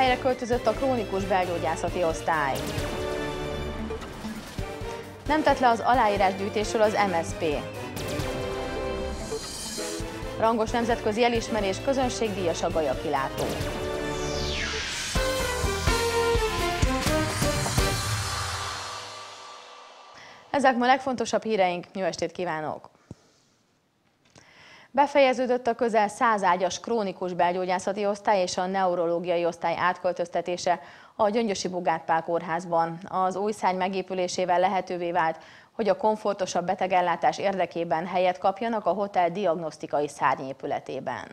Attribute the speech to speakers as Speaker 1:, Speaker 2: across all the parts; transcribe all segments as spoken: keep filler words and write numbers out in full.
Speaker 1: Újhelyre költözött a krónikus belgyógyászati osztály. Nem tett le az aláírásgyűjtésről az em es zé pé. Rangos nemzetközi elismerés, közönségdíjas a Gaja-kilátó. Ezek ma legfontosabb híreink, jó estét kívánok! Befejeződött a közel száz ágyas krónikus belgyógyászati osztály és a neurológiai osztály átköltöztetése a Gyöngyösi Bogáth Pál kórházban. Az új szárny megépülésével lehetővé vált, hogy a komfortosabb betegellátás érdekében helyet kapjanak a hotel diagnosztikai szárnyépületében.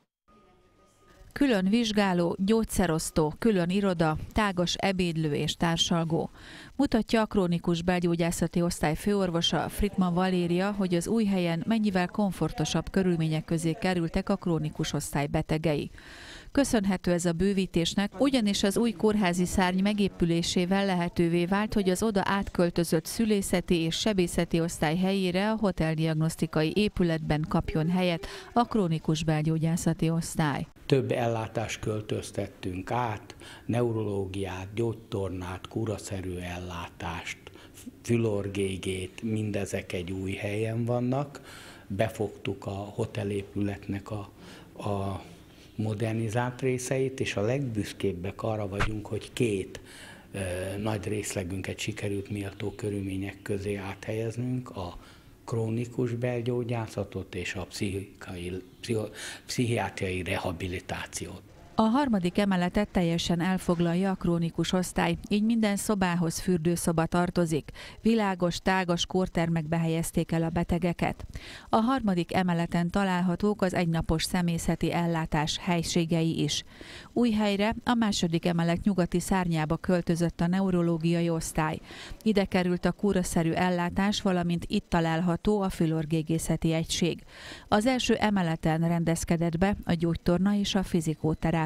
Speaker 2: Külön vizsgáló, gyógyszerosztó, külön iroda, tágas ebédlő és társalgó. Mutatja a krónikus belgyógyászati osztály főorvosa, Frittmann Valéria, hogy az új helyen mennyivel komfortosabb körülmények közé kerültek a krónikus osztály betegei. Köszönhető ez a bővítésnek, ugyanis az új kórházi szárny megépülésével lehetővé vált, hogy az oda átköltözött szülészeti és sebészeti osztály helyére a hoteldiagnosztikai épületben kapjon helyet a krónikus belgyógyászati osztály.
Speaker 3: Több ellátást költöztettünk át, neurológiát, gyógytornát, kuraszerű ellátást, fülorgégét, mindezek egy új helyen vannak. Befogtuk a hotelépületnek a, a modernizált részeit, és a legbüszkébbek arra vagyunk, hogy két ö, nagy részlegünket sikerült méltó körülmények közé áthelyeznünk, a krónikus belgyógyászatot és a pszichikai, pszichi, pszichiátriai rehabilitációt.
Speaker 2: A harmadik emeletet teljesen elfoglalja a krónikus osztály, így minden szobához fürdőszoba tartozik. Világos, tágas kórtermekbe helyezték el a betegeket. A harmadik emeleten találhatók az egynapos személyzeti ellátás helységei is. Új helyre a második emelet nyugati szárnyába költözött a neurológiai osztály. Ide került a kúraszerű ellátás, valamint itt található a fülorgégészeti egység. Az első emeleten rendezkedett be a gyógytorna és a fizikóterápia.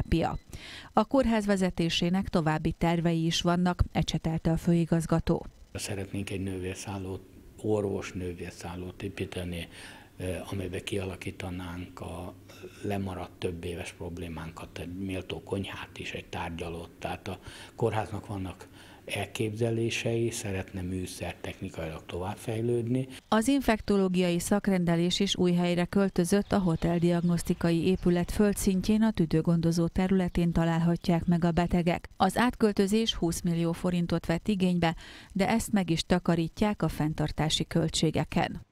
Speaker 2: A kórház vezetésének további tervei is vannak, ecsetelte a főigazgató.
Speaker 3: Szeretnénk egy nővérszállót, orvos nővérszállót építeni, amelybe kialakítanánk a lemaradt több éves problémánkat, egy méltó konyhát is, egy tárgyalót. Tehát a kórháznak vannak elképzelései, szeretne műszertechnikailag továbbfejlődni.
Speaker 2: Az infektológiai szakrendelés is új helyre költözött, a hoteldiagnosztikai épület földszintjén a tüdőgondozó területén találhatják meg a betegek. Az átköltözés húsz millió forintot vett igénybe, de ezt meg is takarítják a fenntartási költségeken.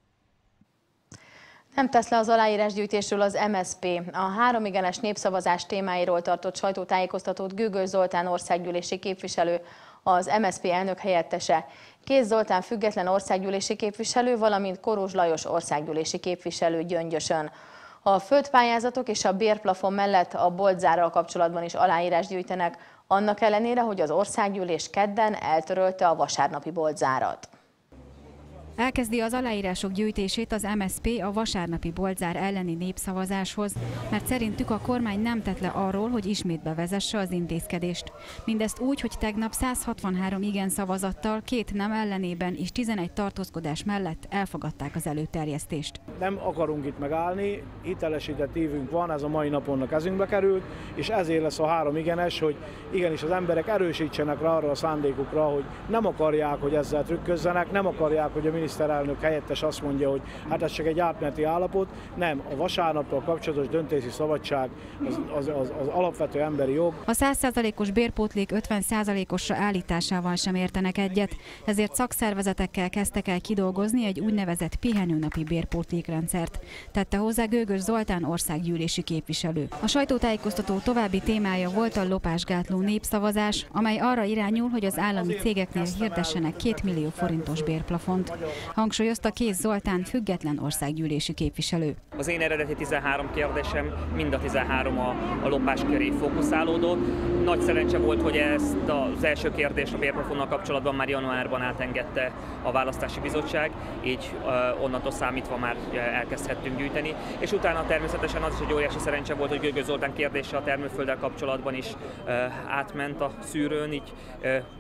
Speaker 1: Nem tesz le az aláírásgyűjtésről az em es zé pé. A három igenes népszavazás témáiról tartott sajtótájékoztatót Gögöl Zoltán országgyűlési képviselő, az em es zé pé elnök helyettese, Kéz Zoltán független országgyűlési képviselő, valamint Korós Lajos országgyűlési képviselő Gyöngyösön. A földpályázatok és a bérplafon mellett a boltzárral kapcsolatban is aláírás gyűjtenek, annak ellenére, hogy az országgyűlés kedden eltörölte a vasárnapi boltzárat.
Speaker 4: Elkezdi az aláírások gyűjtését az em es zé pé a vasárnapi boltzár elleni népszavazáshoz, mert szerintük a kormány nem tett le arról, hogy ismét bevezesse az intézkedést. Mindezt úgy, hogy tegnap száz hatvanhárom igen szavazattal, két nem ellenében és tizenegy tartózkodás mellett elfogadták az előterjesztést.
Speaker 5: Nem akarunk itt megállni, hitelesített évünk van, ez a mai napon a kezünkbe került, és ezért lesz a három igenes, hogy igenis az emberek erősítsenek rá arra a szándékukra, hogy nem akarják, hogy ezzel trükközzenek, nem akarják, hogy a miniszterelnök helyettes azt mondja, hogy hát ez csak egy átmeneti állapot. Nem, a vasárnappal kapcsolatos döntési szabadság az, az, az, az alapvető emberi jog.
Speaker 4: A száz százalékos bérpótlék ötven százalékosra állításával sem értenek egyet, ezért szakszervezetekkel kezdtek el kidolgozni egy úgynevezett pihenőnapi bérpótlékrendszert, tette hozzá Gögöl Zoltán országgyűlési képviselő. A sajtótájékoztató további témája volt a lopásgátló népszavazás, amely arra irányul, hogy az állami cégeknél hirdessenek két millió forintos bérplafont. Hangsúlyozta Kéz Zoltán független országgyűlési képviselő.
Speaker 6: Az én eredeti tizenhárom kérdésem mind a tizenhárom a, a lopás köré fókuszálódott. Nagy szerencse volt, hogy ezt az első kérdést a bérplafonnal kapcsolatban már januárban átengedte a választási bizottság, így uh, onnantól számítva már elkezdhettünk gyűjteni. És utána természetesen az is egy óriási szerencse volt, hogy Gögöl Zoltán kérdése a termőfölddel kapcsolatban is uh, átment a szűrőn, így uh,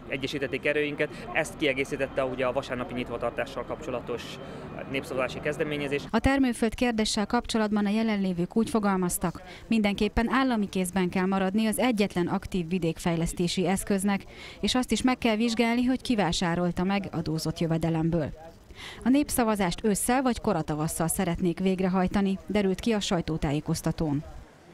Speaker 6: egyesítették erőinket. Ezt kiegészítette ugye a vasárnapi nyitvatartással kapcsolatos népszavazási kezdeményezés.
Speaker 4: A termőföld kérdéssel kapcsolatban a jelenlévők úgy fogalmaztak, mindenképpen állami kézben kell maradni az egyetlen aktív vidékfejlesztési eszköznek, és azt is meg kell vizsgálni, hogy ki vásárolta meg adózott jövedelemből. A népszavazást ősszel vagy koratavasszal szeretnék végrehajtani, derült ki a sajtótájékoztatón.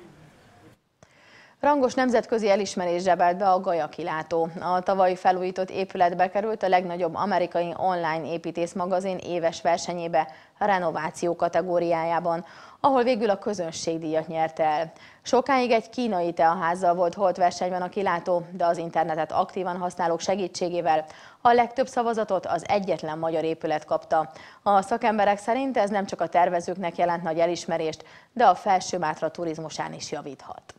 Speaker 1: Rangos nemzetközi elismerés zsebelt be a Gaia kilátó. A tavaly felújított épületbe került a legnagyobb amerikai online építészmagazin éves versenyébe a renováció kategóriájában, ahol végül a közönségdíjat nyerte el. Sokáig egy kínai teaházzal volt holt versenyben a kilátó, de az internetet aktívan használók segítségével a legtöbb szavazatot az egyetlen magyar épület kapta. A szakemberek szerint ez nem csak a tervezőknek jelent nagy elismerést, de a Felső-Mátra turizmusán is javíthat.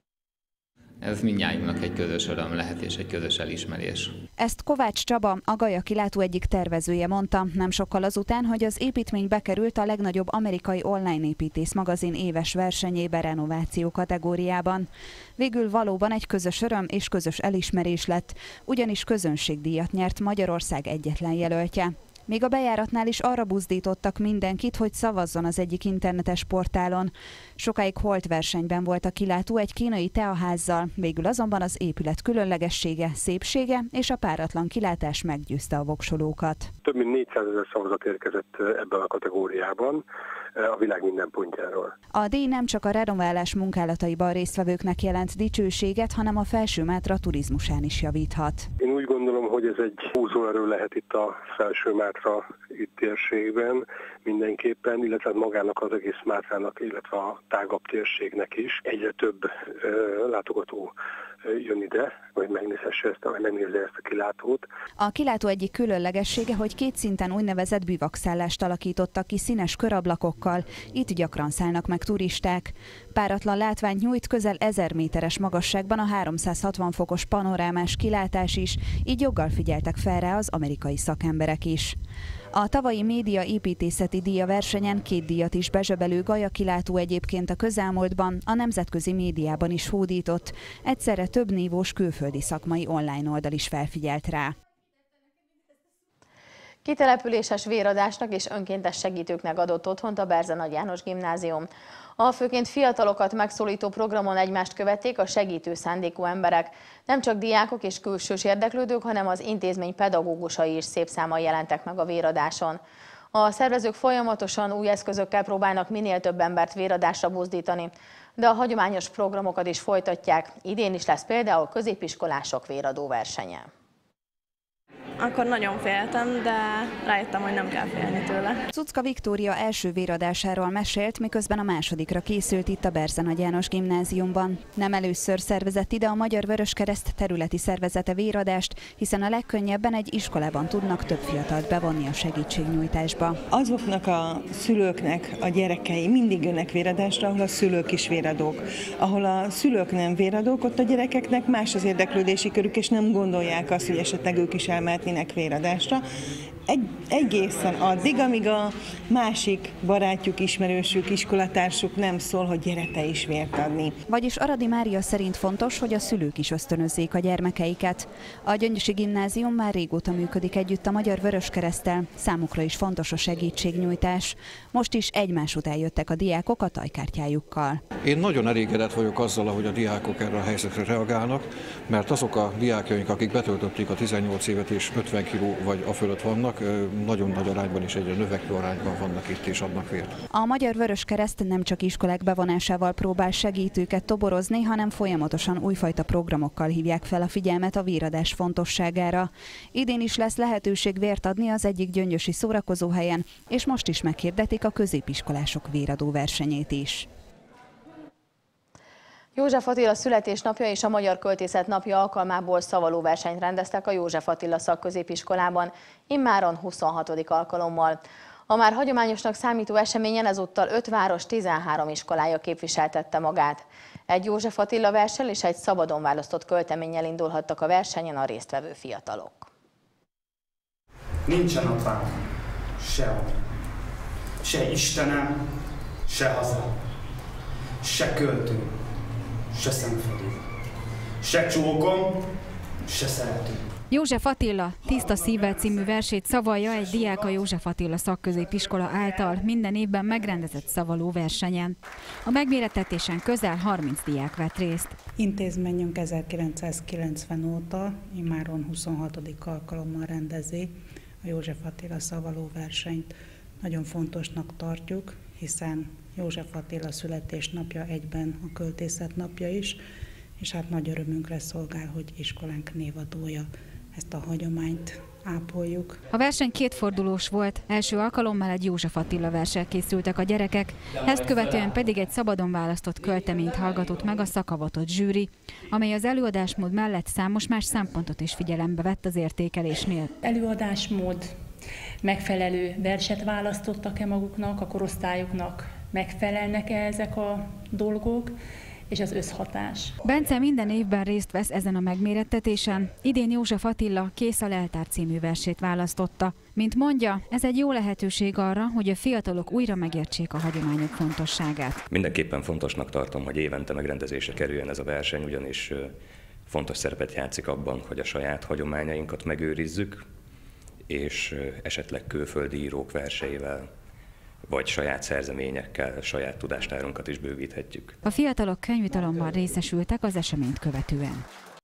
Speaker 7: Ez mindnyájunknak egy közös öröm lehet és egy közös elismerés.
Speaker 4: Ezt Kovács Csaba, a Gaia kilátó egyik tervezője mondta, nem sokkal azután, hogy az építmény bekerült a legnagyobb amerikai online építész magazin éves versenyébe renováció kategóriában. Végül valóban egy közös öröm és közös elismerés lett, ugyanis közönségdíjat nyert Magyarország egyetlen jelöltje. Még a bejáratnál is arra buzdítottak mindenkit, hogy szavazzon az egyik internetes portálon. Sokáig holt versenyben volt a kilátó egy kínai teaházzal, végül azonban az épület különlegessége, szépsége és a páratlan kilátás meggyőzte a voksolókat.
Speaker 8: Több mint négyszázezer szavazat érkezett ebben a kategóriában a világ minden pontjáról.
Speaker 4: A díj nem csak a renoválás munkálataiban résztvevőknek jelent dicsőséget, hanem a Felső-Mátra turizmusán is javíthat.
Speaker 8: Én úgy gondolom, hogy ez egy húzóerő lehet itt a Felső-Mátra itt térségben mindenképpen, illetve magának az egész Mátrának, illetve a tágabb térségnek is. Egyre több ö, látogató jön ide, hogy megnézhesse ezt, vagy megnézze ezt a kilátót.
Speaker 4: A kilátó egyik különlegessége, hogy két szinten úgynevezett bivakszállást alakítottak ki színes körablakokkal, itt gyakran szállnak meg turisták. Páratlan látványt nyújt közel ezer méteres magasságban a háromszázhatvan fokos panorámás kilátás is, így joggal figyeltek fel rá az amerikai szakemberek is. A tavalyi média építészeti díja versenyen két díjat is bezsebelő Gaia kilátó egyébként a közelmúltban a nemzetközi médiában is hódított, egyszerre több nívós külföldi szakmai online oldal is felfigyelt rá.
Speaker 1: Kitelepüléses véradásnak és önkéntes segítőknek adott otthont a Berze Nagy János Gimnázium. A főként fiatalokat megszólító programon egymást követték a segítő szándékú emberek. Nem csak diákok és külsős érdeklődők, hanem az intézmény pedagógusai is szép számmal jelentek meg a véradáson. A szervezők folyamatosan új eszközökkel próbálnak minél több embert véradásra buzdítani, de a hagyományos programokat is folytatják. Idén is lesz például középiskolások véradó versenye.
Speaker 9: Akkor nagyon féltem, de rájöttem, hogy nem kell félni tőle.
Speaker 4: Cucka Viktória első véradásáról mesélt, miközben a másodikra készült itt a Berze Nagy János Gimnáziumban. Nem először szervezett ide a Magyar Vöröskereszt területi szervezete véradást, hiszen a legkönnyebben egy iskolában tudnak több fiatalt bevonni a segítségnyújtásba.
Speaker 10: Azoknak a szülőknek a gyerekei mindig jönnek véradásra, ahol a szülők is véradók. Ahol a szülők nem véradók, ott a gyerekeknek más az érdeklődési körük, és nem gondolják azt, hogy esetleg ők is elmehetnének véradásra. Egy, egészen addig, amíg a másik barátjuk, ismerősük, iskolatársuk nem szól, hogy gyere te is vért adni.
Speaker 4: Vagyis Aradi Mária szerint fontos, hogy a szülők is ösztönözzék a gyermekeiket. A Gyöngyösi Gimnázium már régóta működik együtt a Magyar Vöröskereszttel, számukra is fontos a segítségnyújtás. Most is egymás után jöttek a diákok a tajkártyájukkal.
Speaker 11: Én nagyon elégedett vagyok azzal, hogy a diákok erre a helyzetre reagálnak, mert azok a diákjaink, akik betöltötték a tizennyolc évet és ötven kiló vagy a fölött vannak, nagyon nagy arányban és egyre növekvő arányban vannak itt és adnak vért.
Speaker 4: A Magyar Vöröskereszt nem csak iskolák bevonásával próbál segítőket toborozni, hanem folyamatosan újfajta programokkal hívják fel a figyelmet a véradás fontosságára. Idén is lesz lehetőség vért adni az egyik gyöngyösi szórakozóhelyen, és most is meghirdetik a középiskolások véradó versenyét is.
Speaker 1: József Attila születésnapja és a Magyar Költészet Napja alkalmából szavalóversenyt rendeztek a József Attila Szakközépiskolában, immáron huszonhatodik alkalommal. A már hagyományosnak számító eseményen ezúttal öt város tizenhárom iskolája képviseltette magát. Egy József Attila verssel és egy szabadon választott költeménnyel indulhattak a versenyen a résztvevő fiatalok.
Speaker 12: Nincsen apám, sehol, se Istenem, se haza, se költő, se szemfölé, se csókom, se szerető.
Speaker 4: József Attila Tiszta szívvel című versét szavalja egy diák a József Attila szakközépiskola által minden évben megrendezett szavaló versenyen. A megmérettetésen közel harminc diák vett részt.
Speaker 13: Intézményünk ezerkilencszázkilencven óta immáron huszonhatodik alkalommal rendezi a József Attila szavaló versenyt. Nagyon fontosnak tartjuk, hiszen József Attila születésnapja egyben a költészet napja is, és hát nagy örömünkre szolgál, hogy iskolánk névadója. Ezt a hagyományt ápoljuk.
Speaker 4: A verseny kétfordulós volt, első alkalommal egy József Attila verssel készültek a gyerekek, ezt követően pedig egy szabadon választott költeményt hallgatott meg a szakavatott zsűri, amely az előadásmód mellett számos más szempontot is figyelembe vett az értékelésnél.
Speaker 14: Előadásmód, megfelelő verset választottak-e maguknak, a korosztályoknak megfelelnek-e ezek a dolgok, és az összhatás.
Speaker 4: Bence minden évben részt vesz ezen a megmérettetésen. Idén József Attila Kész a leltár című versét választotta. Mint mondja, ez egy jó lehetőség arra, hogy a fiatalok újra megértsék a hagyományok fontosságát.
Speaker 15: Mindenképpen fontosnak tartom, hogy évente megrendezésre kerüljön ez a verseny, ugyanis fontos szerepet játszik abban, hogy a saját hagyományainkat megőrizzük, és esetleg külföldi írók verseivel vagy saját szerzeményekkel saját tudástárunkat is bővíthetjük.
Speaker 4: A fiatalok könyvitalomban részesültek az eseményt követően.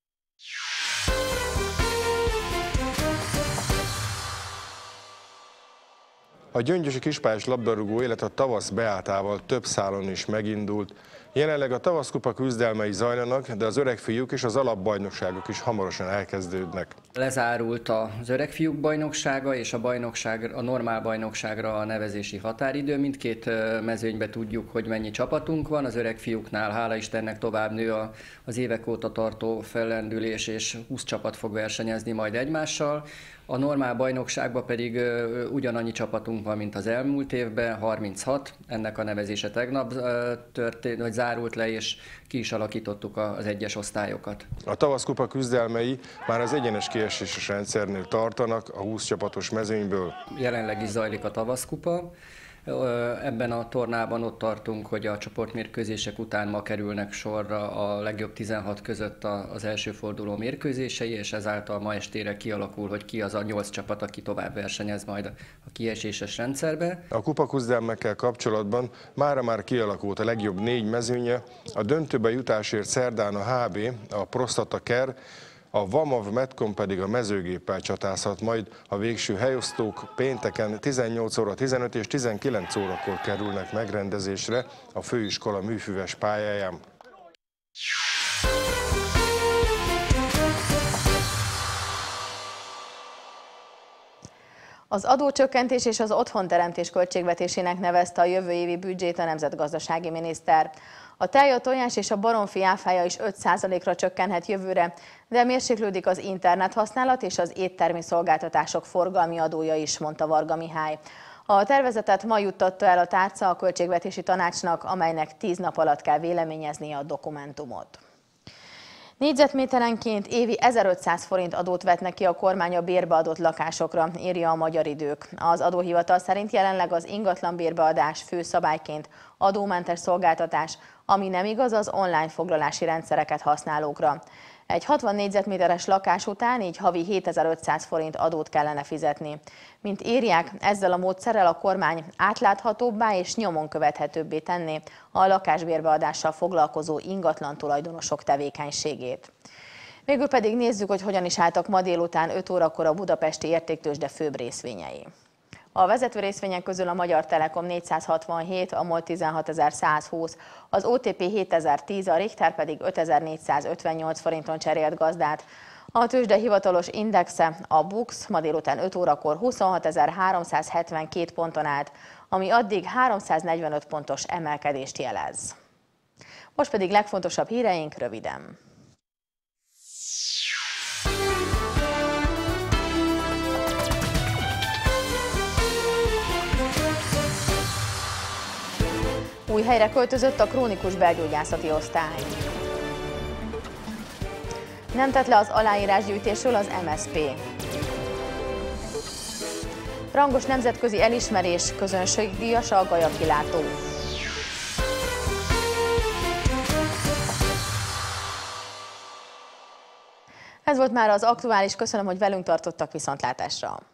Speaker 16: A gyöngyösi kispályás labdarúgó élet a tavasz beálltával több szálon is megindult. Jelenleg a tavaszkupa küzdelmei zajlanak, de az öregfiúk és az alapbajnokságok is hamarosan elkezdődnek.
Speaker 17: Lezárult az öregfiúk bajnoksága és a, bajnokság, a normál bajnokságra a nevezési határidő. Mindkét mezőnyben tudjuk, hogy mennyi csapatunk van. Az öregfiúknál hála Istennek tovább nő az évek óta tartó fellendülés, és húsz csapat fog versenyezni majd egymással. A normál bajnokságban pedig uh, ugyanannyi csapatunk van, mint az elmúlt évben, harminchat. Ennek a nevezése tegnap uh, történt, hogy zárult le, és ki is alakítottuk az egyes osztályokat.
Speaker 16: A tavaszkupa küzdelmei már az egyenes kieséses rendszernél tartanak a húsz csapatos mezőnyből.
Speaker 17: Jelenleg is zajlik a tavaszkupa. Ebben a tornában ott tartunk, hogy a csoportmérkőzések után ma kerülnek sorra a legjobb tizenhat között az első forduló mérkőzései, és ezáltal ma estére kialakul, hogy ki az a nyolc csapat, aki tovább versenyez majd a kieséses rendszerbe.
Speaker 16: A kupaküzdelmekkel kapcsolatban mára már kialakult a legjobb négy mezőnye, a döntőbe jutásért szerdán a há bé, a Prostata Ker, a Vamav Metcon pedig a mezőgéppel csatázhat, majd a végső helyosztók pénteken tizennyolc óra tizenöt és tizenkilenc órakor kerülnek megrendezésre a főiskola műfüves pályáján.
Speaker 1: Az adócsökkentés és az otthonteremtés költségvetésének nevezte a jövő évi büdzsét a nemzetgazdasági miniszter. A tej, a tojás és a baromfi áfája is öt százalékra csökkenhet jövőre, de mérséklődik az internet használat és az éttermi szolgáltatások forgalmi adója is, mondta Varga Mihály. A tervezetet ma juttatta el a tárca a Költségvetési Tanácsnak, amelynek tíz nap alatt kell véleményeznie a dokumentumot. Négyzetméterenként évi ezerötszáz forint adót vetnek ki a kormány a bérbeadott lakásokra, írja a Magyar Idők. Az adóhivatal szerint jelenleg az ingatlan bérbeadás fő szabályként adómentes szolgáltatás, ami nem igaz az online foglalási rendszereket használókra. Egy hatvan négyzetméteres lakás után így havi hétezer-ötszáz forint adót kellene fizetni. Mint írják, ezzel a módszerrel a kormány átláthatóbbá és nyomon követhetőbbé tenné a lakásbérbeadással foglalkozó ingatlan tulajdonosok tevékenységét. Végül pedig nézzük, hogy hogyan is álltak ma délután öt órakor a budapesti értéktőzsde főbb részvényei. A vezető részvények közül a Magyar Telekom négyszázhatvanhét, a MOL tizenhatezer-százhúsz, az o té pé hétezer-tíz, a Richter pedig ötezer-négyszázötvennyolc forinton cserélt gazdát. A tőzsde hivatalos indexe, a BUX ma délután öt órakor huszonhatezer-háromszázhetvenkét ponton állt, ami addig háromszáznegyvenöt pontos emelkedést jelez. Most pedig legfontosabb híreink röviden. Új helyre költözött a krónikus belgyógyászati osztály. Nem tett le az aláírásgyűjtésről az em es zé pé. Rangos nemzetközi elismerés, közönségdíjas a Gaja kilátó. Ez volt már az aktuális, köszönöm, hogy velünk tartottak, viszontlátásra!